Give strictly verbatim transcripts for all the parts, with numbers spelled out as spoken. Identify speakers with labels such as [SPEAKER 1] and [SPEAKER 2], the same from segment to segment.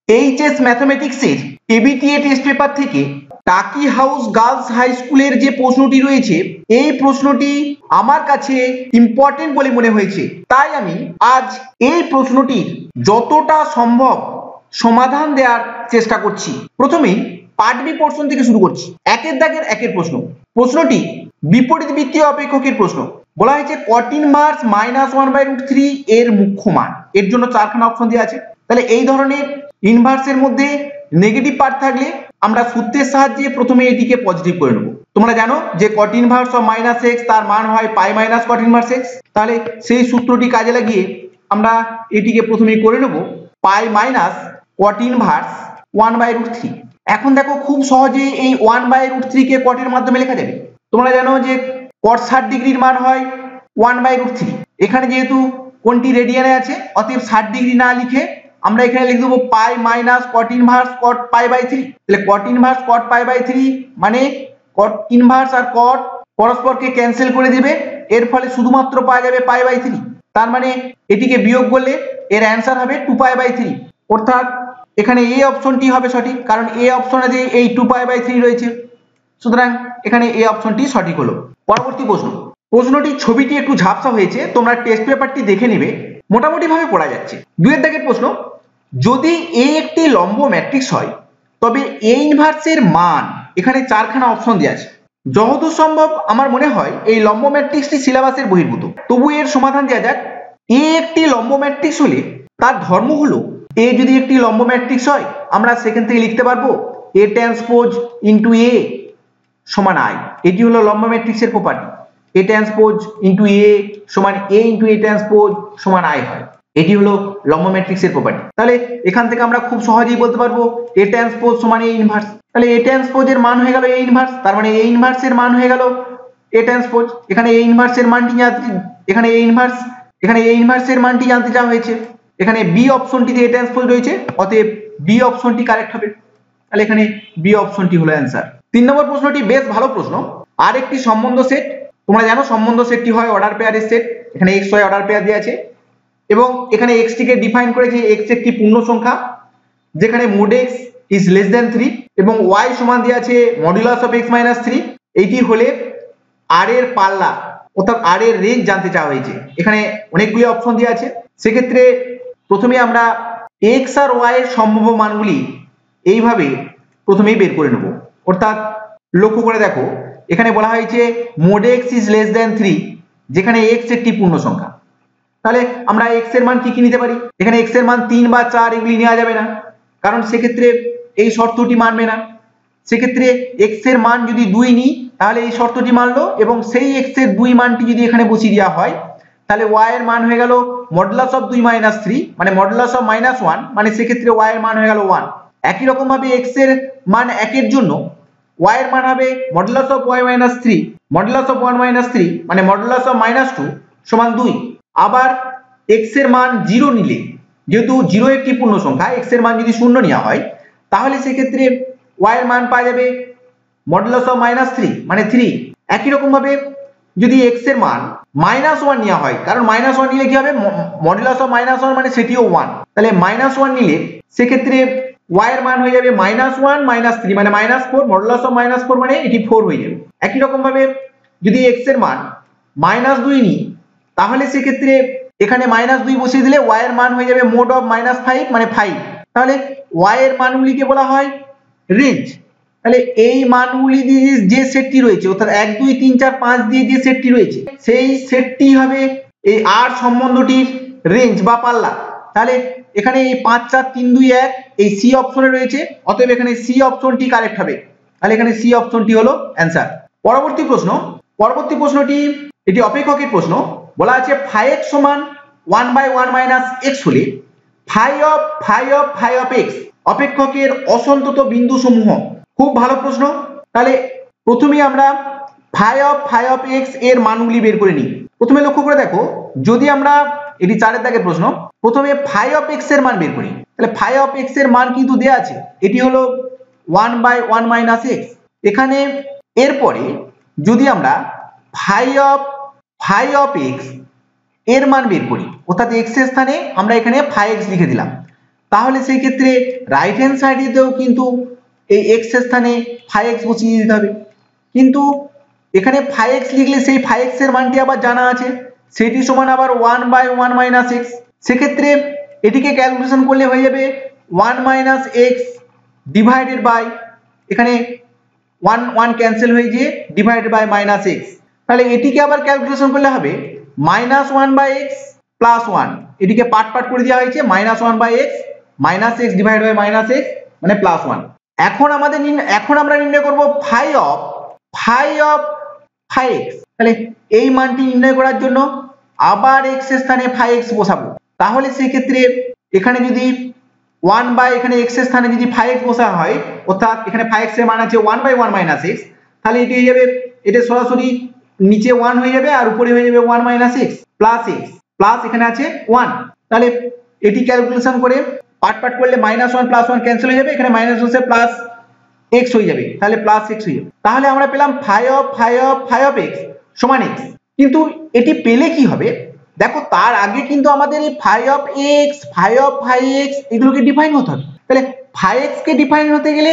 [SPEAKER 1] HS ম্যাথমেটিক্সের ABTA test paper থেকে Taki house girls high স্কুলের যে প্রশ্নটি রয়েছে এই প্রশ্নটি আমার কাছে ইম্পর্টেন্ট বলে মনে হয়েছে, তাই আমি আজ এই প্রশ্নটির যতটা সম্ভব সমাধান দেওয়ার চেষ্টা করছি। প্রথমেই পার্ট বি পোর্শন থেকে শুরু করছি। একের দাগের একের প্রশ্ন। প্রশ্নটি বিপরীত বৃত্তীয় অপেক্ষকের প্রশ্ন। বলা হয়েছে cot inverse minus one by root three এর মুখ্য মান। এর জন্য চারখানা অপশন দেওয়া আছে। তাহলে এই ধরনের ইনভার্সের মধ্যে নেগেটিভ পার্ট থাকলে আমরা সূত্রের সাহায্যে প্রথমে এটিকে পজিটিভ করে নেব। তোমরা জানো যে cot inverse of minus x তার মান হয় pi minus cot inverse x. তাহলে সেই সূত্রটি কাজে লাগিয়ে আমরা এটিকে প্রথমেই করে নেব pi minus cot inverse one by root three. এখন দেখো খুব সহজে এই ওয়ান বাই রুট থ্রি কে কটের মাধ্যমে লেখা যাবে। তোমরা জানো যে কট ষাট ডিগ্রির মান হয় ওয়ান বাই রুট থ্রি। এখানে যেহেতু কোনটি রেডিয়ানে আছে অতএব ষাট ডিগ্রি না লিখে আমরা এখানে লিখে দেবো pi minus cot inverse cot pi by three. তাহলে cot inverse cot pi by three মানে কট ইনভার্স আর কট পরস্পরকে ক্যান্সেল করে দিবে, এর ফলে শুধুমাত্র পাওয়া যাবে পাই বাই থ্রি। তার মানে এটিকে বিয়োগ করলে এর অ্যান্সার হবে টু পাই বাই থ্রি। অর্থাৎ এখানে এ অপশনটি হবে সঠিক, কারণ এ অপশনে যে এই টু পাই বাই থ্রি রয়েছে, সুতরাং এখানে এ অপশনটি সঠিক হলো। পরবর্তী প্রশ্ন। প্রশ্নটি ছবিটি একটু ঝাপসা হয়েছে, তোমরা টেস্ট পেপারটি দেখে নিবে, মোটামুটি ভাবে পড়া যাচ্ছে। দুয়ের দাগের প্রশ্ন। যদি এ একটি লম্ব ম্যাট্রিক্স হয় তবে এ ইনভার্সের মান, এখানে চারখানা অপশন দেওয়া আছে। যতদূর সম্ভব আমার মনে হয় এই লম্ব ম্যাট্রিক্সটি সিলেবাসের বহির্ভূত, তবু এর সমাধান দেওয়া যাক। এ একটি লম্ব ম্যাট্রিক্স হলে তার ধর্ম হলো এ যদি একটি লম্ব ম্যাট্রিক্স হয় আমরা সেখান থেকে লিখতে পারবো এ ট্রান্সপোজ ইন্টু এ সমান আই। এটি হলো লম্ব ম্যাট্রিক্সের property. A transpose into A সমান এ ইন্টু এ ট্রান্সপোজ সমান আই হয়। এটি হলো লম্ব ম্যাট্রিক্সের প্রপার্টি। তাহলে এখান থেকে আমরা খুব সহজেই বলতে পারবো এ ট্রান্সপোজ সমান এ ইনভার্স। তাহলে এ ট্রান্সপোজের মান হয়ে গেল এ ইনভার্স, তার মানে এ ইনভার্সের মান হয়ে গেল এ ট্রান্সপোজ। এখানে এ ইনভার্সের মানটি এখানে এ ইনভার্স এখানে এ ইনভার্সের মানটি জানতে চাওয়া হয়েছে। এখানে বি অপশনটিতে এ ট্রান্সপোজ রয়েছে, অতএব বি অপশনটি কারেক্ট হবে। তাহলে এখানে বি অপশনটি হলো অ্যান্সার। তিন নম্বর প্রশ্নটি বেশ ভালো প্রশ্ন। আর একটি সম্বন্ধ সেট। তোমরা জানো সম্বন্ধ সেটটি হয় অর্ডার পেয়ারের সেট। এখানে এক্স ওয়াই অর্ডার পেয়ার দেওয়া আছে এবং এখানে এক্স টিকে ডিফাইন করেছে এক্স একটি পূর্ণ সংখ্যা যেখানে mod x is less than three এবং ওয়াই সমান দেওয়া আছে modulus of x minus three. এইটি হলে আর এর পাল্লা অর্থাৎ আর এর রেঞ্জ জানতে চাওয়া হয়েছে। এখানে অনেকগুলি অপশন দেওয়া আছে, সেক্ষেত্রে প্রথমে আমরা এক্স আর ওয়াই এর সম্ভাব্য মানগুলি এইভাবে প্রথমেই বের করে নেব। অর্থাৎ লক্ষ্য করে দেখো এখানে বলা হয়েছে mod x is less than three যেখানে এক্স একটি পূর্ণ সংখ্যা। তাহলে আমরা এক্স এর মান কি কি নিতে পারি? এখানে এক্স এর মান তিন বা চার এগুলি নেওয়া যাবে না, কারণ সেক্ষেত্রে এই শর্তটি মানবে না। সেক্ষেত্রে এক্স এর মান যদি দুই নিই তাহলে এই শর্তটি মানলো এবং সেই এক্স এর দুই মানটি যদি এখানে বসিয়ে দেওয়া হয় তাহলে ওয়াই এর মান হয়ে গেল মডুলাস অফ দুই মাইনাস থ্রি মানে মডুলাস অফ মাইনাস ওয়ান, মানে সেক্ষেত্রে ওয়াই এর মান হয়ে গেল ওয়ান। একই রকম ভাবে এক্স এর মান একের জন্য ওয়াই এর মান হবে modulus of y minus three modulus of one minus three মানে মডুলাস অফ মাইনাস টু সমান দুই। আবার এক্স এর মান জিরো নিলে, যেহেতু জিরো একটি পূর্ণ সংখ্যা, এক্স এর মান যদি শূন্য নেওয়া হয় তাহলে সেক্ষেত্রে ওয়াই এর মান পাওয়া যাবে মডুলাস অফ মাইনাস থ্রি মানে থ্রি। একই রকম ভাবে যদি এক্স এর মান মাইনাস ওয়ান নেওয়া হয়, কারণ মাইনাস ওয়ান নিলে কি হবে মডুলাস অফ মাইনাস ওয়ান মানে সেটিও ওয়ান, তাহলে মাইনাস ওয়ান নিলে সেক্ষেত্রে ওয়াই এর মান হয়ে যাবে মাইনাস ওয়ান মাইনাস থ্রি মানে minus four, modulus of minus four মানে এটি ফোর হয়ে যাবে। একই রকম ভাবে যদি এক্স এর মান মাইনাস দুই নিই তাহলে সেক্ষেত্রে এখানে মাইনাস দুই বসিয়ে দিলে ওয়াই এর মান হয়ে যাবে মোড অফ মাইনাস ফাইভ মানে ফাইভ। তাহলে ওয়াই এর মানগুলিকে বলা হয় রেঞ্জ। তাহলে এই মানগুলি দিয়ে যে সেটটি রয়েছে অর্থাৎ এক দুই তিন চার পাঁচ দিয়ে যে সেটটি রয়েছে সেই সেটটি হবে এই আর সম্বন্ধটির রেঞ্জ বা পাল্লা। তাহলে এখানে এই পাঁচ চার তিন দুই এক এই সি অপশনে রয়েছে, অতএব এখানে সি অপশনটি কারেক্ট হবে। তাহলে এখানে সি অপশনটি হলো অ্যান্সার। পরবর্তী প্রশ্ন। পরবর্তী প্রশ্নটি এটি অপেক্ষকের প্রশ্ন। বলা আছে ফাই এক্স সমান one by one minus x হলে phi of phi of phi of x অপেক্ষকের অসন্তত বিন্দু সমূহ। খুব ভালো প্রশ্ন। তাহলে প্রথমেই আমরা phi of phi of x এর মানগুলি বের করে নিই। প্রথমে লক্ষ্য করে দেখো যদি আমরা এটি চারের দাগের প্রশ্ন, প্রথমে ফাই অফ এক্স এর মান বের করি। তাহলে ফাই অফ এক্স এর মান কিন্তু দেয়া আছে, এটি হলো one by one minus x. এখানে এরপরে যদি আমরা phi of phi of x এর মান বের করি অর্থাৎ এক্স এর স্থানে আমরা এখানে ফাই এক্স লিখে দিলাম, তাহলে সেই ক্ষেত্রে রাইট হ্যান্ড সাইডেতেও কিন্তু এই এক্স এর স্থানে ফাইভ এক্স বসিয়ে দিতে হবে, কিন্তু এখানে ফাইভ এক্স লিখলে সেই ফাইভ এক্স এর মানটি আবার জানা আছে, সেটি সমান আবার one by one minus x. সেক্ষেত্রে এটিকে ক্যালকুলেশন করলে হয়ে যাবে one minus x divided by, এখানে ওয়ান ওয়ান ক্যান্সেল হয়ে গিয়ে ডিভাইডেড বাই মাইনাস এক্স। তাহলে এটিকে আবার ক্যালকুলেশন করলে হবে minus one by x plus one, এটিকে পার্ট পার্ট করে দেওয়া হয়েছে, minus one by x minus x divide by minus x মানে প্লাস ওয়ান। এখন আমাদের এখন আমরা নির্ণয় করব phi of phi of five x. তাহলে এই মানটি নির্ণয় করার জন্য আবার এক্স এর স্থানে ফাইভ এক্স বসাবো। তাহলে সেই ক্ষেত্রে এখানে যদি ওয়ান বাই এখানে এক্স এর স্থানে যদি ফাইভ এক্স বসা হয়, অর্থাৎ এখানে ফাইভ এক্স এর মান আছে one by one minus x, তাহলে এটি হয়ে যাবে, এটা সরাসরি নিচে ওয়ান হয়ে যাবে আর উপরে হয়ে যাবে one minus x plus x plus এখানে আছে ওয়ান। তাহলে এটি ক্যালকুলেশন করে পার্ট পার্ট করলে minus one plus one cancel হয়ে যাবে, এখানে মাইনাস বসে প্লাস এক্স হয়ে যাবে, তাহলে প্লাস এক্স হয়ে যাবে। তাহলে আমরা পেলাম phi of phi of phi of x সমান এক্স। কিন্তু এটি পেলে কি হবে দেখো, তার আগে কিন্তু আমাদের এই phi of x phi of phi x এগুলোকে ডিফাইন হতে হবে। তাহলে ফাই এক্স কে ডিফাইন হতে গেলে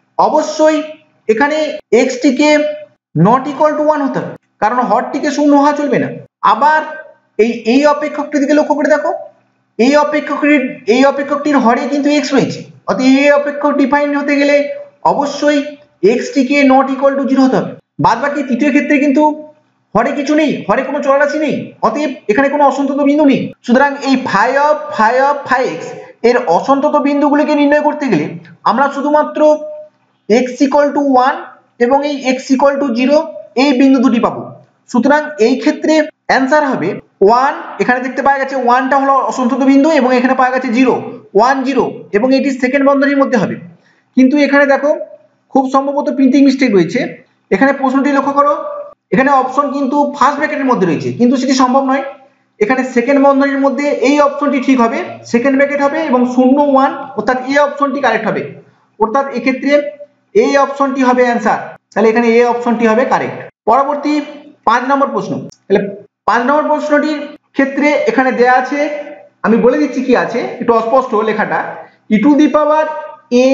[SPEAKER 1] অবশ্যই এখানে এক্স টিকে নট ইকুয়াল টু ওয়ান হতে হবে, কারণ হরটিকে শূন্য হওয়া চলবে না। আবার এই এই অপেক্ষকটির দিকে লক্ষ্য করে দেখো, এই অপেক্ষকটির এই অপেক্ষকটির হরে কিন্তু এক্স রয়েছে, অর্থাৎ এই অপেক্ষক ডিফাইন হতে গেলে অবশ্যই এক্স টিকে নট ইকুয়াল টু জিরো হতে হবে। বাদ বাকি তৃতীয় ক্ষেত্রে কিন্তু হরে কিছু নেই, হরে কোনো চলরাশি নেই, অতএব এখানে কোনো অসন্তত বিন্দু নেই। সুতরাং এই phi of phi of phi x এর অসন্তত বিন্দুগুলিকে নির্ণয় করতে গেলে আমরা শুধুমাত্র এক্স ইকুয়াল টু ওয়ান এবং এই এক্স ইকুয়াল টু জিরো এই বিন্দু দুটি পাবো। সুতরাং এই ক্ষেত্রে অ্যান্সার হবে ওয়ান, এখানে দেখতে পাওয়া গেছে ওয়ানটা হলো অসন্তত বিন্দু এবং এখানে পাওয়া গেছে জিরো, ওয়ান জিরো এবং এটি সেকেন্ড বন্ধনীর মধ্যে হবে। কিন্তু এখানে দেখো খুব সম্ভবত প্রিন্টিং মিস্টেক রয়েছে, এখানে প্রশ্নটি লক্ষ্য করো, এখানে অপশন কিন্তু ফার্স্ট ব্র্যাকেটের মধ্যে রয়েছে, কিন্তু সেটি সম্ভব নয়। এখানে সেকেন্ড বন্ধনীর মধ্যে এই অপশনটি ঠিক হবে, সেকেন্ড ব্র্যাকেট হবে এবং শূন্য ওয়ান, অর্থাৎ এই অপশনটি কারেক্ট হবে, অর্থাৎ এক্ষেত্রে এই অপশনটি হবে অ্যান্সার। তাহলে এখানে এই অপশনটি হবে কারেক্ট। পরবর্তী পাঁচ নম্বর প্রশ্ন। তাহলে পাঁচ নম্বর প্রশ্নটির ক্ষেত্রে এখানে দেয়া আছে, আমি বলে দিচ্ছি কি আছে, একটু অস্পষ্ট লেখাটা, e to the power a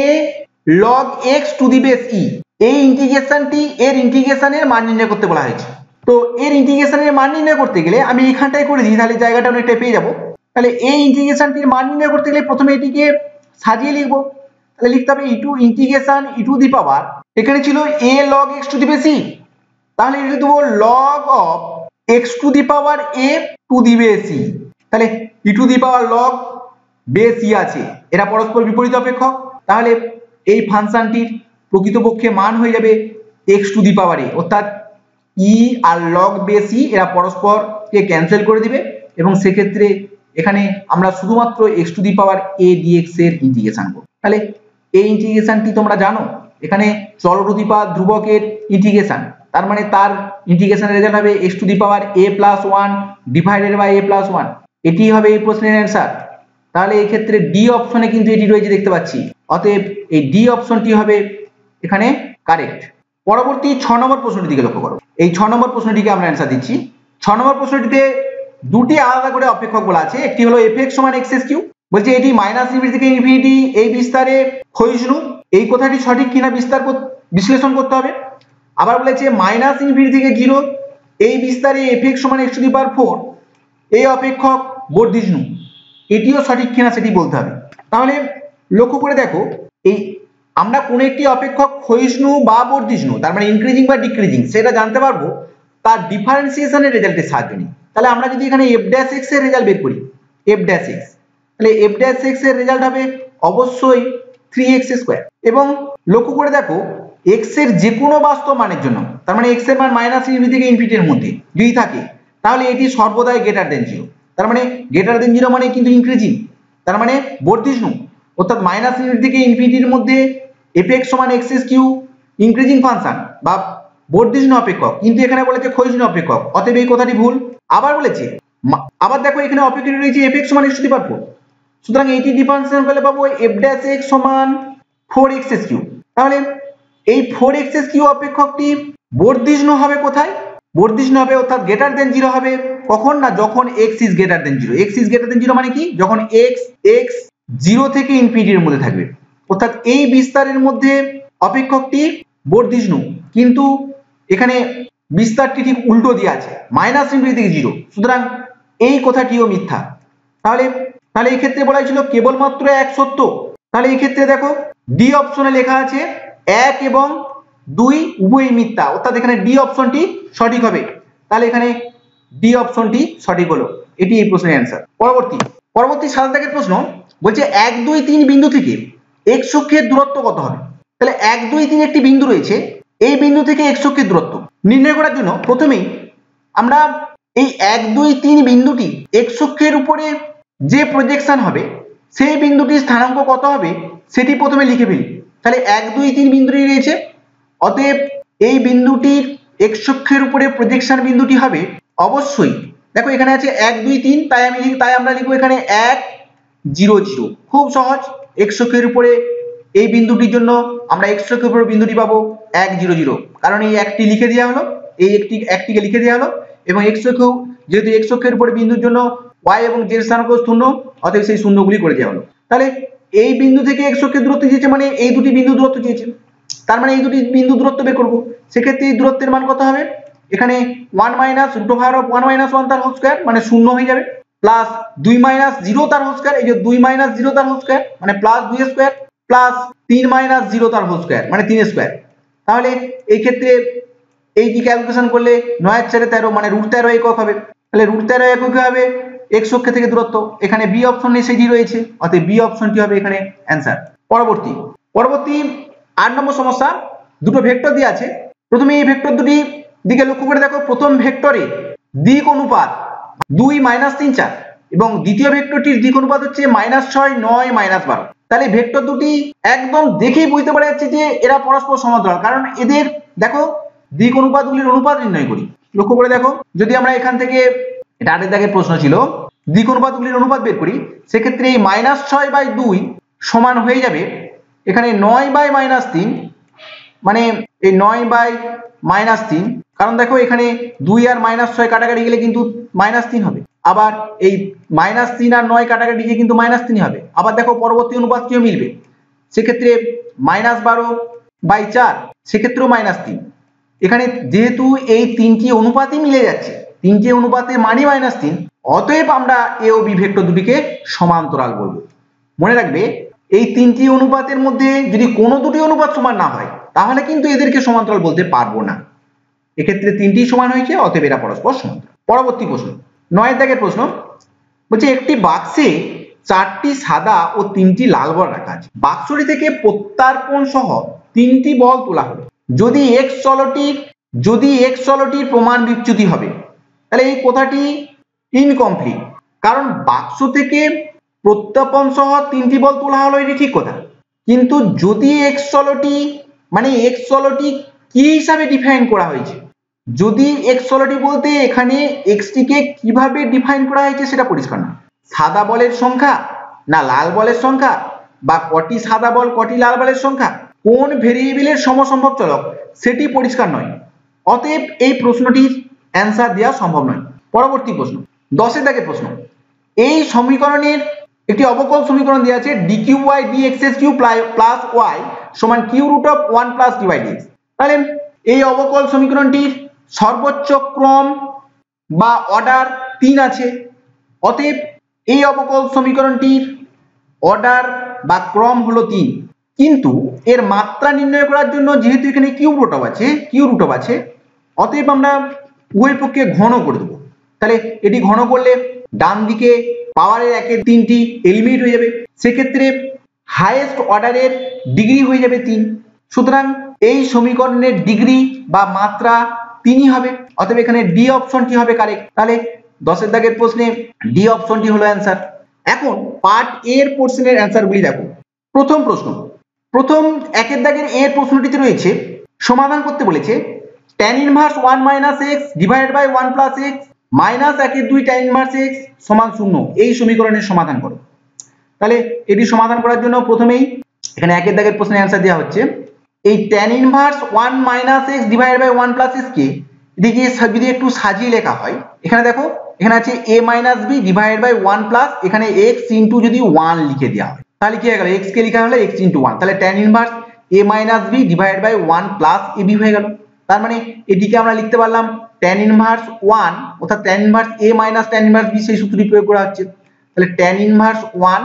[SPEAKER 1] log x to the base e, এই ইন্টিগ্রেশনটি এর ইন্টিগ্রেশনের মান নির্ণয় করতে বলা হয়েছে। তো এর ইন্টিগ্রেশনের মান নির্ণয় করতে গেলে আমি এখানটাই করে দিই, তাহলে জায়গাটা অনেকটা পেয়ে যাবো। তাহলে এই ইন্টিগ্রেশনটির মান নির্ণয় করতে গেলে প্রথমে এটিকে সাজিয়ে লিখবো। তাহলে লিখতে হবে e to integration e to the power, এখানে ছিল a log x to the base e, তাহলে এটা দেবো log of x to the power a to the base e. তাহলে e to the power log base e আছে, এরা পরস্পর বিপরীত অপেক্ষক, তাহলে এই ফাংশনটির প্রকৃতপক্ষে মান হয়ে যাবে এক্স টু দি পাওয়ার এ, অর্থাৎ ই আর লগ বেস ই এরা পরস্পরকে ক্যান্সেল করে দিবে এবং সেক্ষেত্রে এখানে আমরা শুধুমাত্র x to the power a dx এর ইন্টিগ্রেশন করব। তাহলে এই ইন্টিগ্রেশনটি তোমরা জানো, এখানে চলরূপা ধ্রুবকের ইন্টিগ্রেশন, তার মানে তার ইন্টিগ্রেশনের রেজাল্ট হবে x to the power a plus one divided by a plus one, এটি হবে এই প্রশ্নের অ্যান্সার। তাহলে এই ক্ষেত্রে ডি অপশনে কিন্তু এটি রয়েছে দেখতে পাচ্ছি, অতএব এই ডি অপশনটি হবে এখানে কারেক্ট। পরবর্তী ছ নম্বর প্রশ্নটির দিকে লক্ষ্য করো, এই ছ নম্বর প্রশ্নটিকে আমরা অ্যান্সার দিচ্ছি। ছ নম্বর প্রশ্নটিতে দুটি আলাদা করে অপেক্ষক বলা আছে, একটি হলো এফ এক্স সমান এক্স এস কিউ, বলছে এটি মাইনাস ইনফিনিটি থেকে ইনফিনিটি এই বিস্তারে ক্ষয়িষ্ণু, এই কথাটি সঠিক কিনা বিস্তার বিশ্লেষণ করতে হবে। আবার বলেছে মাইনাস ইনফিনিটি থেকে জিরো এই বিস্তারে এফ এক্স সমান x to the power four এই অপেক্ষক বর্ধিষ্ণু, এটিও সঠিক কিনা সেটি বলতে হবে। তাহলে লক্ষ্য করে দেখো, এই আমরা কোন একটি অপেক্ষক ক্ষয়িষ্ণু বা বর্ধিষ্ণু, তার মানে ইনক্রিজিং বা ডিক্রিজিং, সেটা জানতে পারবো তার ডিফারেন্সিয়েশনের রেজাল্টের সাহায্যে নিয়ে। তাহলে আমরা যদি এখানে এফ ড্যাশ এক্স এর রেজাল্ট বের করি, এফ ড্যাশ এক্স, তাহলে এফ ড্যাশ এক্স এর রেজাল্ট হবে অবশ্যই থ্রি এক্স স্কোয়ার। এবং লক্ষ্য করে দেখো এক্স এর যে কোনো বাস্তব মানের জন্য, তার মানে এক্স এর মান মাইনাস ইনফিনিটি থেকে ইনফিনিটির মধ্যে যদি থাকে, তাহলে এটি সর্বদাই গ্রেটার দেন জিরো, তার মানে গ্রেটার দেন জিরো মানে কিন্তু ইনক্রিজিং, তার মানে বর্ধিষ্ণু, অর্থাৎ মাইনাস ইনফিনিটি থেকে ইনফিনিটির মধ্যে এফ এক্স সমান x S Q increasing function বা বর্ধিষ্ণু অপেক্ষক, কিন্তু এখানে বলেছে ক্ষয়িষ্ণু অপেক্ষক, অতএব এই কথাটি ভুল। আবার বলেছে, আবার দেখো এখানে অপেক্ষক রয়েছে এফ এক্স সমান x to the power four, সুতরাং এইটি ডিফারেন্সিয়েশন করলে পাবো এফ ড্যাশ এক্স সমান ফোর এক্স এস কিউ। তাহলে এই ফোর এক্স এস কিউ অপেক্ষকটি বর্ধিষ্ণু হবে কোথায়? বর্ধিষ্ণু হবে অর্থাৎ গ্রেটার দেন জিরো হবে কখন না, যখন x is greater than zero. x is greater than zero মানে কি, যখন x x জিরো থেকে ইনফিনিটির মধ্যে থাকবে, অর্থাৎ এই বিস্তারের মধ্যে অপেক্ষকটি বর্ধিষ্ণু, কিন্তু এখানে বিস্তারটি ঠিক উল্টো দিয়ে আছে, মাইনাস ইনফিনিটি থেকে জিরো, সুতরাং এই কথাটিও মিথ্যা। তাহলে তাহলে এই ক্ষেত্রে বলা হয়েছিল কেবলমাত্র এক সত্য, তাহলে এই ক্ষেত্রে দেখো ডি অপশনে লেখা আছে এক এবং দুই উভয়ই মিথ্যা, অর্থাৎ এখানে ডি অপশনটি সঠিক হবে। তাহলে এখানে ডি অপশনটি সঠিক হলো, এটি এই প্রশ্নের অ্যান্সার। পরবর্তী পরবর্তী সাত দাগের প্রশ্ন বলছে এক দুই তিন বিন্দু থেকে এক্স অক্ষের দূরত্ব কত হবে। তাহলে এক দুই তিন একটি বিন্দু রয়েছে, এই বিন্দু থেকে এক্স অক্ষের দূরত্ব নির্ণয় করার জন্য প্রথমেই আমরা এই এক দুই তিন বিন্দুটি এক্স অক্ষের উপরে যে প্রজেকশন হবে সেই বিন্দুটির স্থানাঙ্ক কত হবে সেটি প্রথমে লিখে ফেলি। তাহলে এক দুই তিন বিন্দুটি রয়েছে, অতএব এই বিন্দুটির এক্স অক্ষের উপরে প্রজেকশন বিন্দুটি হবে অবশ্যই, দেখো এখানে আছে এক দুই তিন, তাই আমি তাই আমরা লিখবো এখানে এক জিরো জিরো, খুব সহজ। এক্স অক্ষের উপরে এই বিন্দুটির জন্য আমরা এক্স অক্ষের উপরে বিন্দুটি পাবো এক জিরো জিরো, কারণ এই একটি লিখে দেওয়া হলো, এই একটি একটিকে লিখে দেওয়া হলো, এবং এক্স অক্ষ যেহেতু এক্স অক্ষের উপরে বিন্দুর জন্য ওয়াই এবং জেড স্থানাঙ্ক শূন্য, অতএব সেই শূন্যগুলি করে দেওয়া হলো। তাহলে এই বিন্দু থেকে এক্স অক্ষের দূরত্ব দিয়েছে, মানে এই দুটি বিন্দু দূরত্ব দিয়েছে, তার মানে এই দুটি বিন্দু দূরত্ব বের করবো। সেক্ষেত্রে এই দূরত্বের মান কত হবে, এখানে one minus root over of one minus one তার হোল স্কয়ার মানে শূন্য হয়ে যাবে, প্লাস দুই মাইনাস জিরো তার হোল স্কয়ার, এই যে দুই মাইনাস জিরো তার হোল স্কয়ার মানে প্লাস দুই স্কয়ার, প্লাস তিন মাইনাস জিরো তার হোল স্কয়ার মানে তিন স্কয়ার। তাহলে এই ক্ষেত্রে এইটি ক্যালকুলেশন করলে নয় চারে তেরো মানে রুট তেরো একক হবে। তাহলে রুট তেরো একক হবে এক্স অক্ষ থেকে দূরত্ব, এখানে বি অপশনে সেটি রয়েছে, অতএব বি অপশনটি হবে এখানে অ্যান্সার। পরবর্তী পরবর্তী আট নম্বর সমস্যা, দুটো ভেক্টর দিয়ে আছে, প্রথমে এই ভেক্টর দুটি দিকে লক্ষ্য করে দেখো, প্রথম ভেক্টরে দিক অনুপাত দুই মাইনাস তিন চার এবং দ্বিতীয় ভেক্টরটির দিক অনুপাত হচ্ছে মাইনাস ছয় নয় মাইনাস বারো। তাহলে ভেক্টর দুটি একদম দেখেই বুঝতে পারা যাচ্ছে যে এরা পরস্পর সমান্তরাল, কারণ এদের দেখো দিক অনুপাতগুলির অনুপাত নির্ণয় করি, লক্ষ্য করে দেখো, যদি আমরা এখান থেকে এটা আগের দাগের প্রশ্ন ছিল, দিক অনুপাতগুলির অনুপাত বের করি, সেক্ষেত্রে এই মাইনাস ছয় বাই দুই সমান হয়ে যাবে এখানে নয় বাই মাইনাস তিন, মানে এই নয় বাই মাইনাস তিন, কারণ দেখো এখানে দুই আর মাইনাস ছয় কাটাকাটি গেলে কিন্তু মাইনাস তিন হবে, আবার এই মাইনাস তিন আর নয় কাটাকাটি গিয়ে কিন্তু মাইনাস তিন হবে, আবার দেখো পরবর্তী অনুপাতটিও মিলবে, সেক্ষেত্রে মাইনাস বারো বাই চার সেক্ষেত্রেও মাইনাস তিন। এখানে যেহেতু এই তিনটি অনুপাতই মিলে যাচ্ছে, তিনটি অনুপাতের মানই মাইনাস তিন, অতএব আমরা এ ও বি ভেক্টর দুটিকে সমান্তরাল বলবো। মনে রাখবে এই তিনটি অনুপাতের মধ্যে যদি কোনো দুটি অনুপাত সমান না হয় তাহলে কিন্তু এদেরকে সমান্তরাল বলতে পারবো না, এক্ষেত্রে তিনটি সমান হয়েছে, অতএব এরা পরস্পর সমান্তরাল। পরবর্তী প্রশ্ন নয় দাগের প্রশ্ন বলছে একটি বাক্সে চারটি সাদা ও তিনটি লাল বল রাখা আছে, বাক্সটি থেকে প্রত্যার্পণ সহ তিনটি বল তোলা হলো, যদি এক্স চলটির যদি এক্স চলটির প্রমাণ বিচ্যুতি হবে। তাহলে এই কথাটি ইনকমপ্লিট, কারণ বাক্স থেকে প্রত্যার্পণ সহ তিনটি বল তোলা হলো এটি ঠিক কথা, কিন্তু যদি এক্স চলটি মানে এক্স চলটি কি হিসাবে ডিফাইন করা হয়েছে, যদি এক্স চলটি বলতে এখানে এক্স টিকে কিভাবে ডিফাইন করা হয়েছে সেটা পরিষ্কার না, সাদা বলের সংখ্যা না লাল বলের সংখ্যা, বা কটি সাদা বল কটি লাল বলের সংখ্যা, কোন ভেরিয়েবলের সমসম্ভব চলক সেটি পরিষ্কার নয়, অতএব এই প্রশ্নটির অ্যান্সার দেওয়া সম্ভব নয়। পরবর্তী প্রশ্ন দশের দাগের প্রশ্ন, এই সমীকরণের একটি অবকল সমীকরণ দেওয়া আছে D Q y D x S Q plus y সমান Q root of one plus D by dx. তাহলে এই অবকল সমীকরণটির সর্বোচ্চ ক্রম বা অর্ডার তিন আছে, অতএব এই অবকল সমীকরণটির অর্ডার বা ক্রম হলো তিন, কিন্তু এর মাত্রা নির্ণয় করার জন্য যেহেতু এখানে কিউ রুট অফ আছে কিউ রুট অফ আছে অতএব আমরা উভয় পক্ষে ঘন করে দেবো। তাহলে এটি ঘন করলে ডান দিকে পাওয়ারের একের তিনটি এলিমিনেট হয়ে যাবে, সেক্ষেত্রে হাইয়েস্ট অর্ডারের ডিগ্রি হয়ে যাবে তিন, সুতরাং এই সমীকরণের ডিগ্রি বা মাত্রা তিনই হবে, অতএব এখানে ডি অপশনটি হবে কারেক্ট। তাহলে দশের দাগের প্রশ্নে ডি অপশনটি হলো অ্যান্সার। এখন পার্ট এর পোর্শনের অ্যান্সারগুলি দেখো। প্রথম প্রশ্ন, প্রথম একের দাগের এর প্রশ্নটিতে রয়েছে সমাধান করতে বলেছে tan inverse one minus x divided by one plus x minus একের দুই tan ইনভার্স এক্স সমান শূন্য, এই সমীকরণের সমাধান করো। তাহলে এটি সমাধান করার জন্য প্রথমেই এখানে একের দাগের প্রশ্নের অ্যান্সার দেওয়া হচ্ছে এই tan inverse one minus x divided by one plus x কে এদিকে যদি একটু সাজিয়ে লেখা হয়, এখানে দেখো এখানে আছে a minus B divided by one plus এখানে x ইন্টু যদি ওয়ান লিখে দেওয়া হয় তাহলে কি হয়ে গেল, x কে লেখা হলো x ইন্টু ওয়ান, তাহলে tan inverse a minus B divided by one plus ab হয়ে গেল। তার মানে এটিকে আমরা লিখতে পারলাম tan ইনভার্স ওয়ান অর্থাৎ tan inverse a minus tan inverse b সেই সূত্রটি প্রয়োগ করা হচ্ছে, তাহলে tan inverse one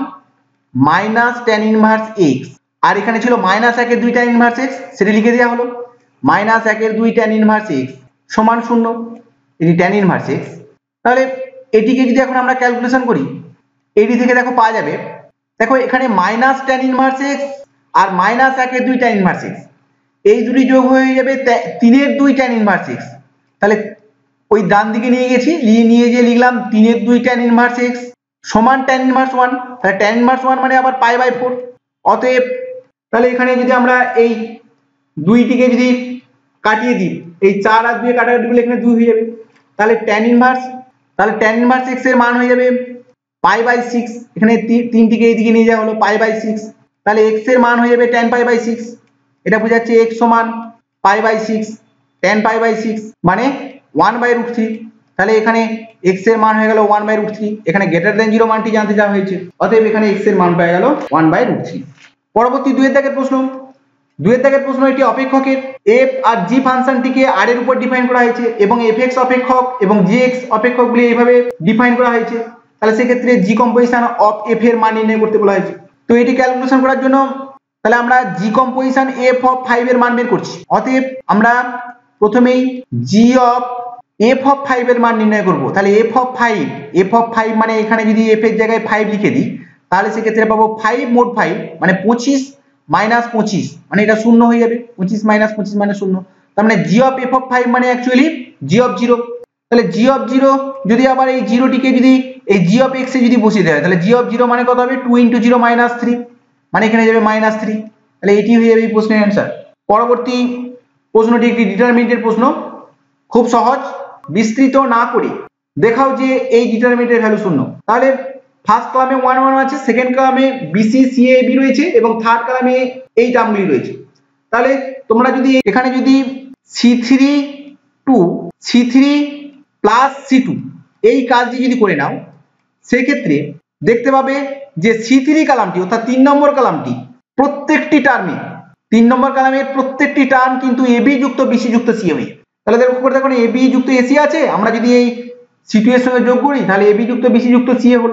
[SPEAKER 1] minus tan inverse x, আর এখানে ছিল মাইনাস এক এর দুই tan ইনভার্স x, সেটা লিখে দেওয়া হলো মাইনাস এক এর দুই tan ইনভার্স x সমান শূন্য, এটি tan ইনভার্স x। তাহলে এটিকে যদি এখন আমরা ক্যালকুলেশন করি এটি থেকে দেখো পাওয়া যাবে, দেখো এখানে মাইনাস tan ইনভার্স x আর মাইনাস এক এর দুই tan ইনভার্স x এই দুটি যোগ হয়ে যাবে তিন এর দুই tan ইনভার্স x, তাহলে ওই ডান দিকে নিয়ে গেছি, নিয়ে গিয়ে লিখলাম তিন এর দুই tan ইনভার্স x সমান tan ইনভার্স ওয়ান, তাহলে tan ইনভার্স ওয়ান মানে আবার পাই বাই ফোর। অতএব তাহলে এখানে যদি আমরা এই দুইটিকে যদি কাটিয়ে দিই, এই চার আর দুই কাটাকাটি করলে এখানে দুই হয়ে যাবে, তাহলে tan ইনভার্স তাহলে tan ইনভার্স x এর মান হয়ে যাবে পাই বাই সিক্স, এখানে তিনটিকে এইদিকে নিয়ে যাওয়া হলো পাই বাই সিক্স, তাহলে x এর মান হয়ে যাবে tan পাই বাই সিক্স, এটা বোঝাচ্ছে x সমান pi by six tan pi by six মানে ওয়ান বাই রুট থ্রি, তাহলে এখানে x এর মান হয়ে গেল ওয়ান বাই রুট থ্রি, এখানে গ্রেটার দেন জিরো মানটি জানতে চাওয়া হয়েছে, অতএব এখানে x এর মান পাওয়া গেল ওয়ান বাই রুট থ্রি। পরবর্তী দুইয়ের দাগের প্রশ্ন, দুইয়ের দাগের প্রশ্ন এটি অপেক্ষকের f আর g ফাংশনটিকে r এর উপর ডিফাইন করা হয়েছে এবং fx অপেক্ষক এবং gx অপেক্ষকগুলি এইভাবে ডিফাইন করা হয়েছে, তাহলে সেক্ষেত্রে g কম্পোজিশন অফ f এর মান নির্ণয় করতে বলা হয়েছে। তো এটি ক্যালকুলেশন করার জন্য তাহলে আমরা g composition f of five এর মান বের করছি, অতএব আমরা প্রথমেই g of f of five এর মান নির্ণয় করব, তাহলে f of five f of five মানে এখানে যদি f এর জায়গায় ফাইভ লিখে দিই তাহলে সেক্ষেত্রে পাবো ফাইভ মোট ফাইভ মানে পঁচিশ মাইনাস পঁচিশ মানে এটা শূন্য হয়ে যাবে, পঁচিশ মাইনাস পঁচিশ মানে শূন্য, তার মানে g of f of five মানে অ্যাকচুয়ালি g অফ জিরো, তাহলে g অফ জিরো যদি আবার এই জিরোটিকে যদি এই g অফ x এ যদি বসিয়ে দেওয়া হয় তাহলে g অফ জিরো মানে কত হবে two into zero minus three মানে এখানে যাবে মাইনাস থ্রি, তাহলে এটি হয়ে যাবে এই প্রশ্নের অ্যান্সার। পরবর্তী প্রশ্নটি একটি ডিটারমিনেন্টের প্রশ্ন, খুব সহজ, বিস্তৃত না করে দেখাও যে এই ডিটারমিনেন্টের ভ্যালু শূন্য, তাহলে ফার্স্ট কলামে ওয়ান ওয়ান আছে, সেকেন্ড কলামে বিসি সিএ বি রয়েছে এবং থার্ড কলামে এই টার্মগুলি রয়েছে, তাহলে তোমরা যদি এখানে যদি C three two C three plus C two এই কাজটি যদি করে নাও সেক্ষেত্রে দেখতে পাবে যে সি থ্রি কলামটি অর্থাৎ তিন নম্বর কলামটি প্রত্যেকটি টার্মে তিন নম্বর কলামের প্রত্যেকটি টার্ম কিন্তু এবি যুক্ত বিসি যুক্ত সি হয়ে, তাহলে দেখো উপরে দেখো এবি যুক্ত এসি আছে, আমরা যদি এই সি টু এর সঙ্গে যোগ করি তাহলে এবি যুক্ত বিসি যুক্ত সি হলো,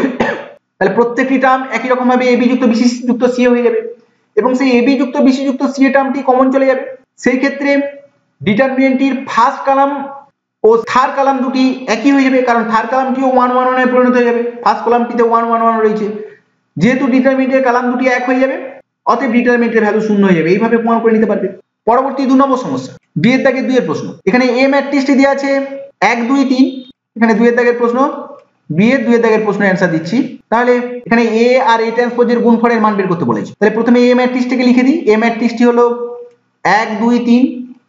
[SPEAKER 1] তাহলে প্রত্যেকটি টার্ম একই রকম ভাবে এবি যুক্ত বিসি যুক্ত সি হয়ে যাবে এবং সেই এবি যুক্ত বিসি যুক্ত সি টার্মটি কমন চলে যাবে, সেই ক্ষেত্রে ডিটারমিনেন্টটির ফার্স্ট কলাম ও থার্ড কলাম দুটি একই হয়ে যাবে, কারণ থার্ড কলামটিও ওয়ান ওয়ান ওয়ানে পরিণত হয়ে যাবে, ফার্স্ট কলামটিতে ওয়ান ওয়ান ওয়ান রয়েছে, যেহেতু ডিটারমিনেন্টের কলাম দুটি এক হয়ে যাবে অতএব ডিটারমিনেন্টের ভ্যালু শূন্য হয়ে যাবে, এইভাবে প্রমাণ করে নিতে পারবে। পরবর্তী দুই নম্বর সমস্যা, দুই এর দাগের দুই এর প্রশ্ন, এখানে এ ম্যাট্রিক্সটি দেওয়া আছে এক দুই তিন, এখানে দুই এর দাগের প্রশ্ন, বি এর দুই এর দাগের প্রশ্নের অ্যান্সার দিচ্ছি, তাহলে এখানে এ আর এ ট্রান্সপোজের গুণফলের মান বের করতে বলেছে, তাহলে প্রথমে এ ম্যাট্রিক্সটিকে লিখে দিই, এ ম্যাট্রিক্সটি হলো এক দুই তিন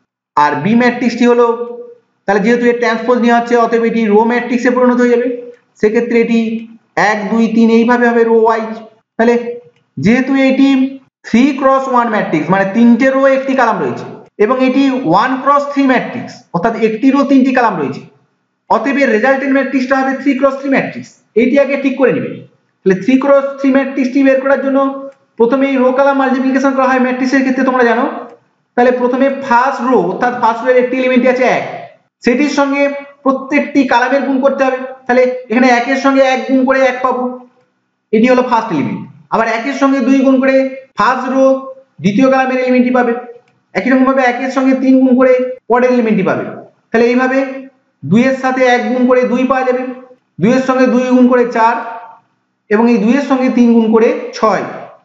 [SPEAKER 1] আর বি ম্যাট্রিক্সটি হলো, তাহলে যেহেতু এর ট্রান্সপোজ নেওয়া হচ্ছে অতএব এটি রো ম্যাট্রিক্সে পরিণত হয়ে যাবে, সেক্ষেত্রে এটি এক দুই তিন এইভাবে হবে রো ওয়াইজ, তাহলে যেহেতু এটি থ্রি ক্রস ওয়ান ম্যাট্রিক্স মানে তিনটে রো একটি কলাম রয়েছে এবং এটি ওয়ান ক্রস থ্রি ম্যাট্রিক্স অর্থাৎ একটি রো তিনটি কলাম রয়েছে, অতএব এর রেজাল্টেন্ট ম্যাট্রিক্সটা হবে থ্রি ক্রস থ্রি ম্যাট্রিক্স, এইটি আগে ঠিক করে নেবে। তাহলে থ্রি ক্রস থ্রি ম্যাট্রিক্সটি বের করার জন্য প্রথমে এই রো কলাম মাল্টিপ্লিকেশন করা হয় ম্যাট্রিক্সের ক্ষেত্রে তোমরা জানো, তাহলে প্রথমে ফার্স্ট রো অর্থাৎ ফার্স্ট রোর একটি এলিমেন্ট আছে এক, সেটির সঙ্গে প্রত্যেকটি কলামের গুণ করতে হবে, তাহলে এখানে একের সঙ্গে এক গুণ করে এক পাবো, এটি হলো ফার্স্ট এলিমেন্ট, আবার একের সঙ্গে দুই গুণ করে ফার্স্ট রো দ্বিতীয় কলামের এলিমেন্টটি পাবে, একই রকম ভাবে একের সঙ্গে তিন গুণ করে পরের এলিমেন্টটি পাবে, তাহলে এইভাবে দুইয়ের সাথে এক গুণ করে দুই পাওয়া যাবে, দুইয়ের সঙ্গে দুই গুণ করে চার এবং এই দুইয়ের সঙ্গে তিন গুণ করে ছয়,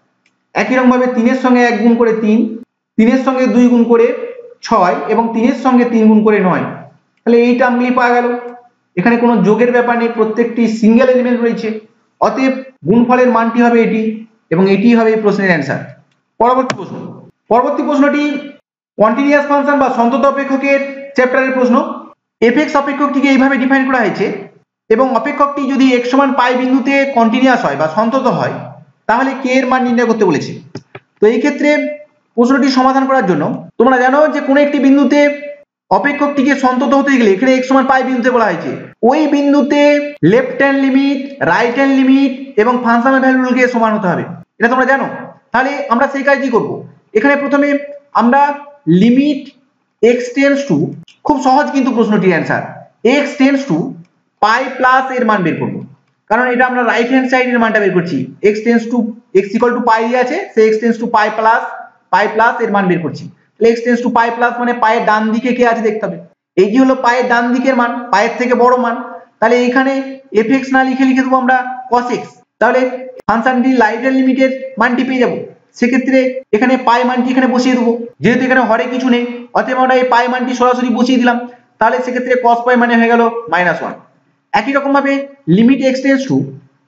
[SPEAKER 1] একই রকম ভাবে তিনের সঙ্গে এক গুণ করে তিন, তিনের সঙ্গে দুই গুণ করে ছয় এবং তিনের সঙ্গে তিন গুণ করে নয়, তাহলে এই টার্মগুলি পাওয়া গেল, এখানে কোনো যোগের ব্যাপার নেই, প্রত্যেকটি সিঙ্গেল এলিমেন্ট রয়েছে, অতএব গুণফলের মানটি হবে এটি এবং এটি হবে এই প্রশ্নের অ্যান্সার। পরবর্তী প্রশ্ন, পরবর্তী প্রশ্নটি কন্টিনিউয়াস ফাংশন বা সন্তত অপেক্ষকের চ্যাপ্টারের প্রশ্ন, এফএক্স অপেক্ষকটিকে এইভাবে ডিফাইন করা হয়েছে এবং অপেক্ষকটি যদি x সমান পাই বিন্দুতে কন্টিনিউয়াস হয় বা সন্তত হয় তাহলে কে এর মান নির্ণয় করতে বলেছে। তো এই ক্ষেত্রে প্রশ্নটি সমাধান করার জন্য তোমরা জানো যে কোনো একটি বিন্দুতে অপেক্ষকটিকে সন্তত হতে গেলে এখানে x সমান পাই বিন্দুতে বলা হয়েছে ওই বিন্দুতে left hand limit, right hand limit এবং ফাংশনাল ভ্যালুগুলোকে সমান হতে হবে, এটা তোমরা জানো। তাহলে আমরা সেই কাজই করব। এখানে প্রথমে আমরা লিমিট x টেন্ডস টু, খুব সহজ কিন্তু প্রশ্নটির answer, x tends to pi plus এর মান বের করব, কারণ এটা আমরা রাইট হ্যান্ড সাইডের মানটা বের করছি। x tends to x equal to pi আছে, সে x tends to pi plus pi plus এর মান বের করছি। তাহলে x tends to pi plus মানে পায়ের ডান দিকে কে আছে দেখতে হবে, এই যে হলো পায়ের ডান দিকের মান, পায়ের থেকে বড় মান। তাহলে এখানে fx না লিখে লিখে দেবো আমরা cos x। তাহলে ফাংশনটি রাইট হ্যান্ড লিমিটের মানটি পেয়ে যাবো। সেক্ষেত্রে এখানে পাই মানটি এখানে বসিয়ে দেবো, যেহেতু এখানে হরে কিছু নেই অতএব আমরা এই পাই মানটি সরাসরি বসিয়ে দিলাম। তাহলে সেক্ষেত্রে cos পাই মানে হয়ে গেল মাইনাস ওয়ান। একই রকম ভাবে limit x tends to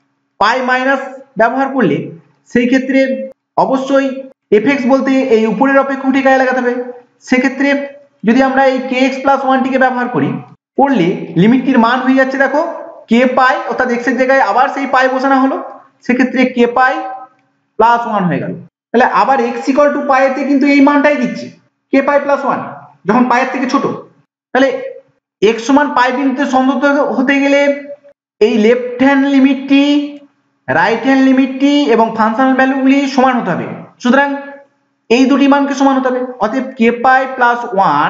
[SPEAKER 1] pi minus ব্যবহার করলে সেই ক্ষেত্রে অবশ্যই fx বলতে এই উপরের অপেক্ষকটি গায়ে লাগাতে হবে। সেক্ষেত্রে যদি আমরা এই kx প্লাস ওয়ান টিকে ব্যবহার করি করলে লিমিটটির মান হয়ে যাচ্ছে দেখো k পাই, অর্থাৎ x এর জায়গায় আবার সেই পাই বসানো হলো, সেক্ষেত্রে k পাই প্লাস ওয়ান হয়ে গেল। তাহলে আবার x ইকুয়াল টু পাই তে কিন্তু এই মানটাই দিচ্ছে k পাই প্লাস ওয়ান যখন পায়ের থেকে ছোট। তাহলে x সমান পাই বিন্দুতে সন্তত হতে গেলে এই লেফট হ্যান্ড লিমিটটি, রাইট হ্যান্ড লিমিটটি এবং ফাংশনাল ভ্যালুগুলি সমান হতে হবে। সুতরাং এই দুটি মানকে সমান হতে হবে, অতএব k পাই প্লাস ওয়ান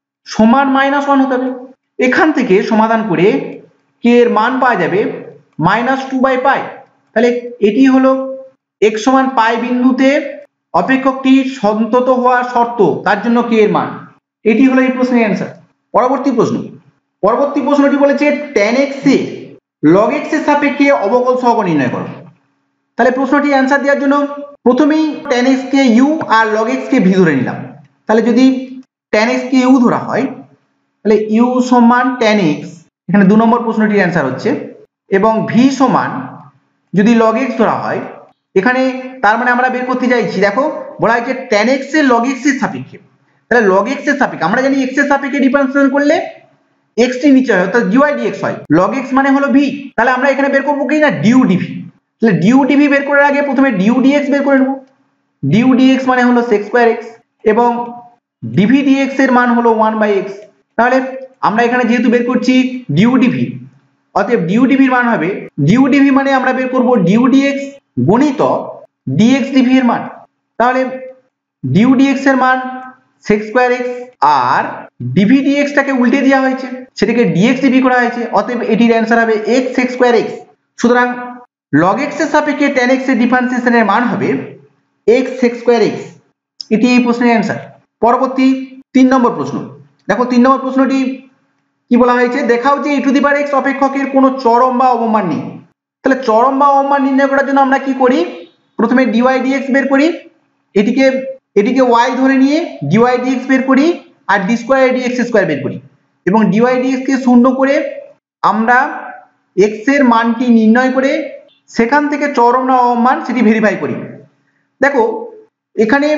[SPEAKER 1] সমান মাইনাস ওয়ান হতে হবে। এখান থেকে সমাধান করে k এর মান পাওয়া যাবে মাইনাস টু বাই পাই। তাহলে এটি হলো x সমান পাই বিন্দুতে অপেক্ষকটি সন্তত হওয়ার শর্ত, তার জন্য k এর মান। এটি হলো এই প্রশ্নের অ্যান্সার। পরবর্তী প্রশ্ন পরবর্তী প্রশ্নটি বলেছে tan x এ log x এর সাপেক্ষে অবকল সহগ নির্ণয় করো। তাহলে প্রশ্নটি অ্যান্সার দেওয়ার জন্য প্রথমেই tan x কে u আর log x কে v ধরে নিলাম। তাহলে যদি tan x কে u ধরা হয় তাহলে u সমান tan x, এখানে দু নম্বর প্রশ্নটির অ্যান্সার হচ্ছে, এবং v সমান যদি log x ধরা হয় এখানে, তার মানে আমরা বের করতে চাইছি দেখো বলা হয়েছে tan x এর log x এর সাপেক্ষে। তাহলে log x এর সাপেক্ষে আমরা জানি x এর সাপেক্ষে ডিফারেন্সিয়েশন করলে x টি নিচে হয় অর্থাৎ dy dx হয়, log x মানে হলো v। তাহলে আমরা এখানে বের করব কি না du dv। তাহলে du dv বের করার আগে প্রথমে du dx বের করে নেব। du dx মানে হলো sec স্কয়ার x এবং dv dx এর মান হলো ওয়ান বাই x। তাহলে আমরা এখানে যেহেতু বের করছি du dv, অতএব du dv এর মান হবে du dv মানে আমরা বের করব du dx গুণিত dx dv এর মান। তাহলে du dx এর মান sec স্কয়ার x আর dv dx টাকে উল্টে দেওয়া হয়েছে, সেটাকে dx dv করা হয়েছে, অতএব এটির অ্যান্সার হবে x sec স্কয়ার x। সুতরাং log x এর সাপেক্ষে tan x এর ডিফারেন্সিয়েশনের মান হবে x sec স্কয়ার x। এটি এই প্রশ্নের অ্যান্সার। পরবর্তী তিন নম্বর প্রশ্ন দেখো, তিন নম্বর প্রশ্নটি কি বলা হয়েছে, দেখাও যে e to the power x অপেক্ষকের কোনো চরম বা অবমান নেই। তাহলে চরম বা অবমান নির্ণয় করার জন্য আমরা কি করি, প্রথমে dy dx বের করি, এটিকে এটিকে y ধরে নিয়ে dy dx বের করি আর d স্কয়ার dx স্কয়ার বের করি এবং dy dx কে শূন্য করে আমরা x এর মানটি নির্ণয় করে সেখান থেকে চরম না অবমান সেটি ভেরিফাই করি। দেখো এখানে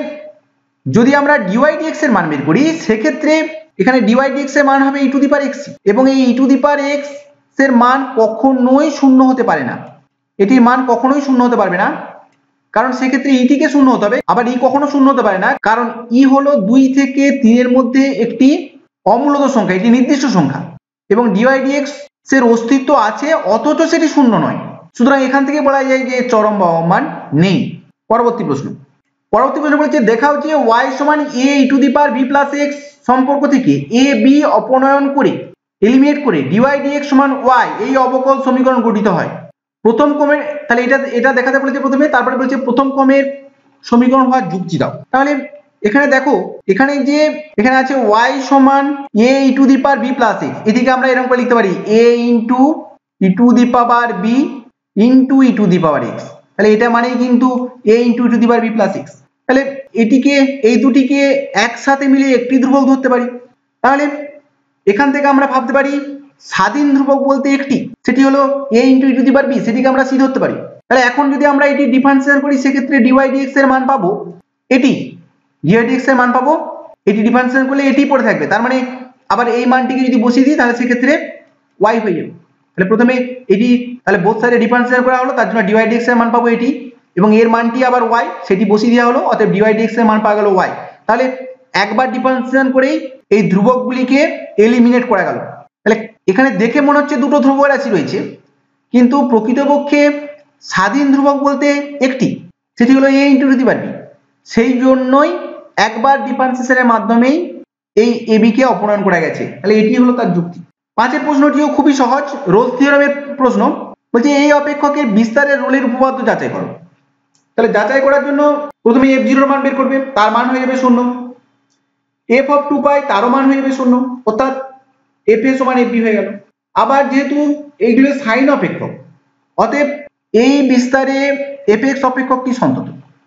[SPEAKER 1] যদি আমরা dy dx এর মান বের করি সেক্ষেত্রে এখানে dy dx এর মান হবে e to the power x এবং এই e to the power x এর মান কখনোই শূন্য হতে পারে না। এটির মান কখনোই শূন্য হতে পারবে না, কারণ সেক্ষেত্রে e টিকে শূন্য হতে হবে, আবার e কখনো শূন্য হতে পারে না কারণ e হলো দুই থেকে তিনের মধ্যে একটি অমূলত সংখ্যা, এটি নির্দিষ্ট সংখ্যা এবং dy dx এর অস্তিত্ব আছে অথচ সেটি শূন্য নয়। সুতরাং এখান থেকে বলা যায় যে চরম বা অবমান নেই। পরবর্তী প্রশ্ন পরবর্তী প্রশ্ন বলেছে দেখাও যে y সমান a e to the power b plus x সম্পর্ক থেকে a b অপনয়ন করে এলিমিনেট করে dy dx সমান y এই অবকল সমীকরণ গঠিত হয়। প্রথম ক্রমের, তাহলে এটা এটা দেখাতে বলেছে প্রথমে, তারপরে বলেছে প্রথম ক্রমের সমীকরণ হওয়ার যুক্তি দাও। তাহলে এখানে দেখো এখানে যে এখানে আছে y সমান a e to the power b plus x, এটিকে আমরা এরকম করে লিখতে পারি a into e to the power b into e to the power x। তাহলে এটা মানেই কিন্তু a into e to the power b plus x। তাহলে এটিকে এই দুটিকে একসাথে মিলে একটি ধ্রুবক ধরতে পারি। তাহলে এখান থেকে আমরা ভাবতে পারি স্বাধীন ধ্রুবক বলতে একটি, সেটি হলো a into e to the power b, সেটিকে আমরা c ধরতে পারি। তাহলে এখন যদি আমরা এটি ডিফারেন্সিয়েট করি সেক্ষেত্রে dy dx এর মান পাবো এটি, dy dx এর মান পাবো এটি, ডিফারেন্সিয়েট করলে এটি পড়ে থাকবে, তার মানে আবার এই মানটিকে যদি বসিয়ে দিই তাহলে সেক্ষেত্রে y হয়ে যাবে। তাহলে প্রথমে এটি তাহলে বোথ সাইডে ডিফারেন্সিয়েট করা হলো, তার জন্য dy dx এর মান পাবো এটি এবং এর মানটি আবার y, সেটি বসিয়ে দেওয়া হলো, অতএব dy dx এর মান পাওয়া গেল y। তাহলে একবার ডিফারেন্সিয়েশন করেই এই ধ্রুবকগুলিকে এলিমিনেট করা গেল। তাহলে এখানে দেখে মনে হচ্ছে দুটো ধ্রুবক রাশি রয়েছে, কিন্তু প্রকৃতপক্ষে স্বাধীন ধ্রুবক বলতে একটি, সেটি হলো a into to the power b. সেই জন্যই একবার ডিফারেন্সিয়েশনের মাধ্যমেই এই এবি কে অপনয়ন করা গেছে। তাহলে এটি হলো তার যুক্তি। পাঁচের প্রশ্নটিও খুবই সহজ, রোলস থিওরামের প্রশ্ন। বলছে এই অপেক্ষকের বিস্তারের রোলের উপপাদ্য যাচাই করো। তাহলে যাচাই করার জন্য প্রথমে এফ জিরোর মান বের করবে, তার মান হয়ে যাবে শূন্য। এফ অফ টু পাই তারও মান হয়ে যাবে শূন্য, অর্থাৎ এফ এ সমান এফ বি হয়ে গেল। আবার যেহেতু এইগুলো সাইন অপেক্ষক, অতএব এই বিস্তারে এফ এক্স অপেক্ষকটি সন্তত।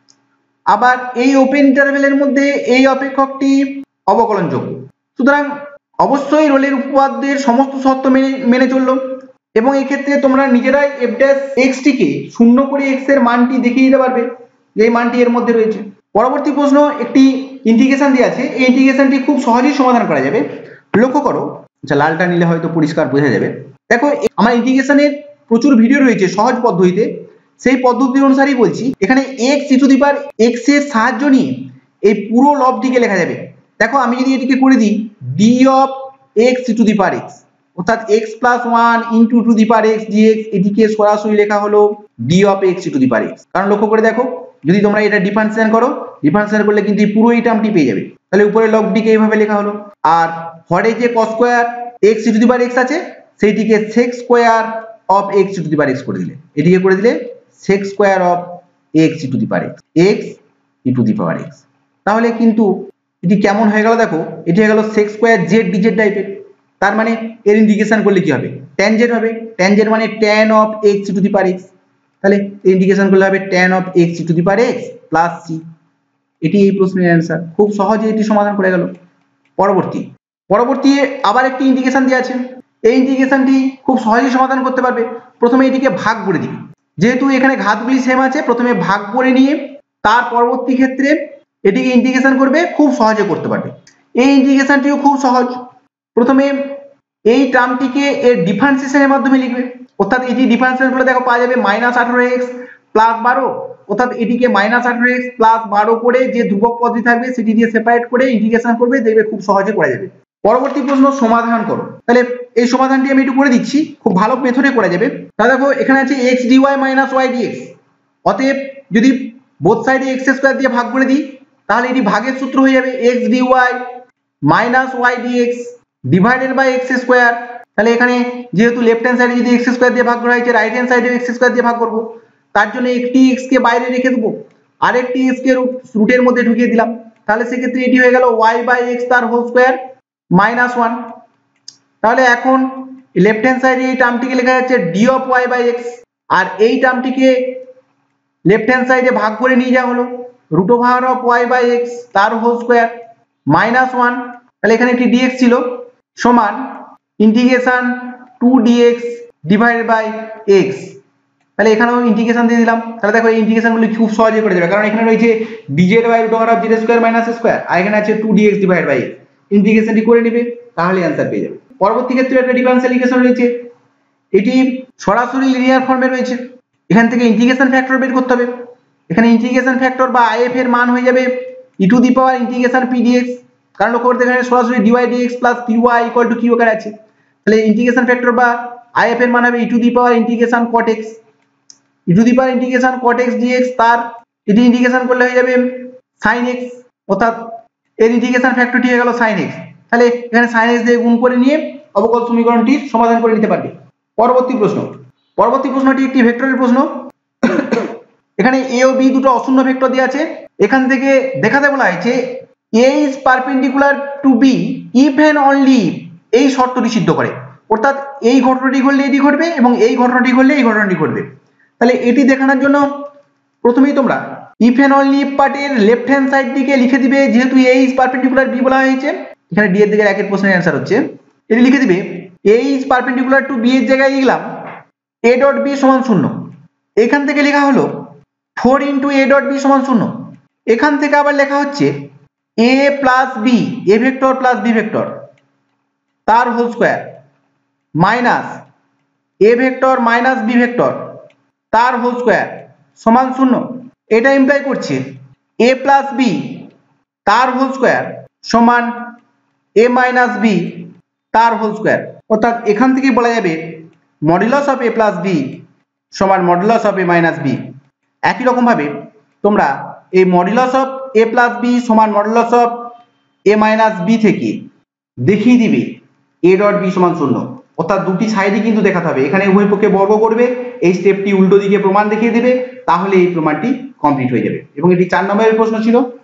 [SPEAKER 1] আবার এই ওপেন ইন্টারভেলের মধ্যে এই অপেক্ষকটি অবকলনযোগ্য। সুতরাং অবশ্যই রোলের উপপাদ্যের সমস্ত শর্ত মেনে মেনে চললো। এবং এক্ষেত্রে তোমরা নিজেরাই এফ ড্যাশ এক্স টিকে শূন্য করে এক্স এর মানটি দেখিয়ে দিতে পারবে যে এই মানটি এর মধ্যে রয়েছে। পরবর্তী প্রশ্ন একটি ইন্টিগ্রেশন দিয়ে আছে, এই ইন্টিগ্রেশনটি খুব সহজেই সমাধান করা যাবে। লক্ষ্য করো, আচ্ছা লালটা নিলে হয়তো পরিষ্কার বোঝা যাবে। দেখো আমার ইন্টিগ্রেশনের প্রচুর ভিডিও রয়েছে সহজ পদ্ধতিতে, সেই পদ্ধতি অনুসারেই বলছি। এখানে x e to the power x এর সাহায্য নিয়ে এই পুরো লবটিকে লেখা যাবে। দেখো আমি যদি এটিকে করে দিই d of x e to the power x, অর্থাৎ x plus one into to the power x dx, এটিকে সরাসরি লেখা হলো d of x e to the power x. কারণ লক্ষ্য করে দেখো, যদি তোমরা এটা ডিফারেন্সিয়েশন করো, ডিফারেন্সিয়েশন করলে কিন্তু পুরো এই টার্মটি পেয়ে যাবে। তাহলে উপরে লবটিকে এইভাবে লেখা হলো। আর হরে যে cos square x e to the power x আছে, সেইটিকে sec square of x e to the power x করে দিলে, এটিকে করে দিলে sec square of x e to the power x, x e to the power x. তাহলে কিন্তু এটি কেমন হয়ে গেল দেখো, এটি হয়ে গেল সেক স্কয়ার জেড ডিজেড টাইপের। তার মানে এর ইন্টিগ্রেশন করলে কি হবে, ট্যান জেড হবে। ট্যান জেড মানে tan of x e to the power x. তাহলে ইন্টিগ্রেশন করলে হবে tan of x e to the power x plus c. এটি এই প্রশ্নের অ্যান্সার। খুব সহজে এটি সমাধান করে গেল। পরবর্তী পরবর্তী আবার একটি ইন্টিগ্রেশন দেওয়া আছে, এই ইন্টিগ্রেশনটি খুব সহজেই সমাধান করতে পারবে। প্রথমে এটিকে ভাগ করে দিবি, যেহেতু এখানে ঘাতগুলি সেম আছে, প্রথমে ভাগ করে নিয়ে তার পরবর্তী ক্ষেত্রে এটিকে ইন্টিগ্রেশন করবে, খুব সহজে করতে পারবে। এই ইন্টিগ্রেশনটিও খুব সহজ। প্রথমে এই টার্মটিকে এর ডিফারেন্সিয়েশনের মাধ্যমে লিখবে, অর্থাৎ এটি ডিফারেন্সিয়েশন করলে দেখো পাওয়া যাবে মাইনাস আঠারো এক্স প্লাস বারো, অর্থাৎ এটিকে মাইনাস আঠারো এক্স প্লাস বারো করে যে ধ্রুবক পদটি থাকবে সেটি দিয়ে সেপারেট করে ইন্টিগ্রেশন করবে, দেখবে খুব সহজে করা যাবে। পরবর্তী প্রশ্ন সমাধান করো। তাহলে এই সমাধানটি আমি একটু করে দিচ্ছি, খুব ভালো মেথডে করা যাবে। তাহলে দেখো এখানে আছে x dy minus y dx, অতএব যদি বোথ সাইডে এক্স স্কয়ার দিয়ে ভাগ করে দিই, তাহলে এটি ভাগের সূত্র হয়ে যাবে x dy minus y dx divided by x square. তাহলে এখানে যেহেতু লেফট হ্যান্ড সাইডে যদি এক্স স্কয়ার দিয়ে ভাগ করা হয়েছে, রাইট হ্যান্ড সাইডে এক্স স্কয়ার দিয়ে ভাগ করব, তার জন্য একটি এক্স কে বাইরে রেখে দেবো, আরেকটি এক্স কে রুটের মধ্যে ঢুকিয়ে দিলাম। তাহলে সেক্ষেত্রে এটি হয়ে গেল ওয়াই বাই এক্স তার হোল স্কয়ার মাইনাস ওয়ান। তাহলে এখন লেফট হ্যান্ড সাইডে এই টার্মটিকে লেখা যাচ্ছে d of y by x, আর এই টার্মটিকে লেফট হ্যান্ড সাইডে ভাগ করে নিয়ে যাওয়া হলো root over of y by x তার হোল স্কয়ার মাইনাস ওয়ান। তাহলে এখানে একটি ডিএক্স ছিল সমান integration two dx divided by x. তাহলে এখানেও ইন্টিগ্রেশন দিয়ে দিলাম। তাহলে দেখো এই ইন্টিগ্রেশনগুলো খুব সহজে করে যাবে, কারণ এখানে রয়েছে dz by root over of z square minus square, আর এখানে আছে two dx divided by x. ইন্টিগ্রেশনটি করে নেবে, তাহলে অ্যান্সার পেয়ে যাবে। পরবর্তী ক্ষেত্রে একটা ডিফারেন্সিয়াল ইকুয়েশন রয়েছে, এটি সরাসরি লিনিয়ার ফর্মে রয়েছে। এখান থেকে ইন্টিগ্রেশন ফ্যাক্টর বের করতে হবে। এখানে ইন্টিগ্রেশন ফ্যাক্টর বা আইএফ এর মান হয়ে যাবে e to the power integration p dx, কারণ লক্ষ্য করতে এখানে সরাসরি dy dx plus py equal to q আকারে আছে। তাহলে ইন্টিগ্রেশন ফ্যাক্টর বা আইএফ এর মান হবে e to the power integration cot x, e to the power integration cot x dx, তার এটি ইন্টিগ্রেশন করলে হয়ে যাবে সাইন এক্স, অর্থাৎ এর ইন্টিগ্রেশন ফ্যাক্টরটি হয়ে গেল সাইন এক্স। তাহলে এখানে সাইন এক্স দিয়ে গুণ করে নিয়ে অবকল সমীকরণটির সমাধান করে নিতে পারবে। পরবর্তী প্রশ্ন পরবর্তী প্রশ্নটি একটি ভেক্টরের প্রশ্ন। এখানে এ ও বি দুটো অশূন্য ভেক্টর দেওয়া আছে। এখান থেকে দেখাতে বলা হয়েছে a is perpendicular to b if and only এই শর্তটি সিদ্ধ করে, অর্থাৎ এই ঘটনাটি ঘটলে এটি ঘটবে এবং এই ঘটনাটি ঘটলে এই ঘটনাটি ঘটবে। তাহলে এটি দেখানোর জন্য প্রথমেই তোমরা ইফ এন্ড অনলি পার্টের লেফট হ্যান্ড সাইড দিকে লিখে দিবে, যেহেতু এ ইজ পারপেন্ডিকুলার বি বলা হয়েছে, এখানে ডি এর দিকে একের প্রশ্নের অ্যান্সার হচ্ছে, এটি লিখে দিবে a is perpendicular to b এর জায়গায় লিখলাম এ ডট বি সমান শূন্য। এখান থেকে লেখা হলো four into a dot b সমান শূন্য। এখান থেকে আবার লেখা হচ্ছে a plus b, a vector plus b vector তার whole square minus a vector minus b vector তার হোল স্কয়ার সমান শূন্য। এটা ইমপ্লাই করছে এ প্লাস বি তার হোল স্কয়ার সমান এ মাইনাস বি তার হোল স্কোয়ার। অর্থাৎ এখান থেকে বলা যাবে modulus of a plus b সমান modulus of a minus B. একই রকম ভাবে তোমরা এই modulus of a plus b সমান modulus of a minus b থেকে দেখিয়ে দিবে এ ডট বি সমান শূন্য। অর্থাৎ দুটি সাইডই কিন্তু দেখাতে হবে। এখানে উভয় পক্ষে বর্গ করবে, এই স্টেপটি উল্টো দিকে প্রমাণ দেখিয়ে দেবে, তাহলে এই প্রমাণটি কমপ্লিট হয়ে যাবে। এবং এটি চার নম্বরের প্রশ্ন ছিল।